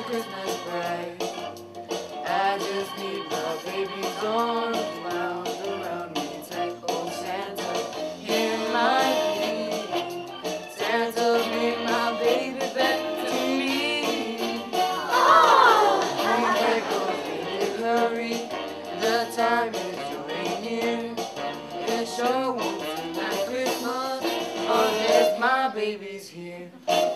Christmas bright. I just need my baby's arms wound around me tight. Oh Santa, hear my plea. Santa, bring my baby back to me. Oh, here goes baby, hurry. The time is right near. It sure won't seem like Christmas unless my baby's here.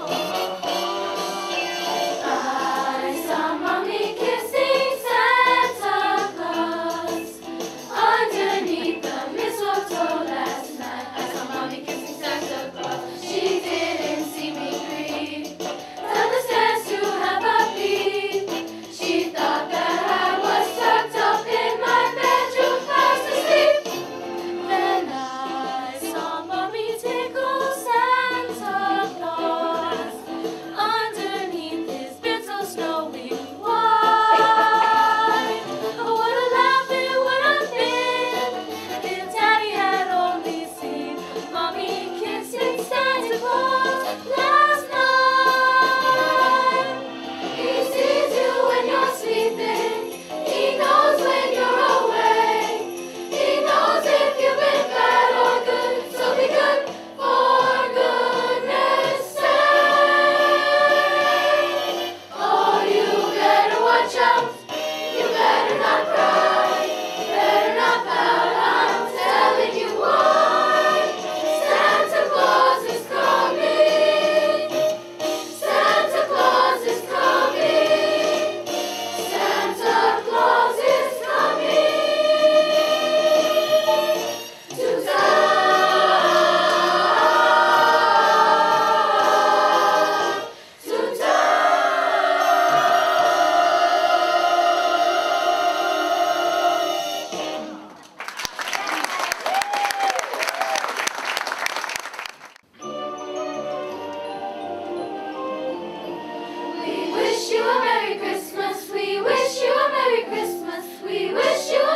I saw Mommy kissing Santa Claus underneath the mistletoe last night. I saw Mommy kissing Santa Claus. She didn't see me creep down the stairs to have a peep. She thought that I was tucked up in my bedroom fast asleep. Then I saw Mommy tickle Santa Claus underneath his beard so snowy white. Oh, what a laugh it would have been if Daddy had only seen Mommy kissing Santa Claus last night. He sees you when you're sleeping. He knows when you're awake. He knows if you've been bad or good. So be good for goodness sake. Oh, you better watch out. You better not cry. Better not pout. I'm telling you why. Santa Claus is coming. Santa Claus is coming. Santa Claus is coming to town. To town. We wish you a Merry Christmas. We wish you a Merry Christmas. We wish you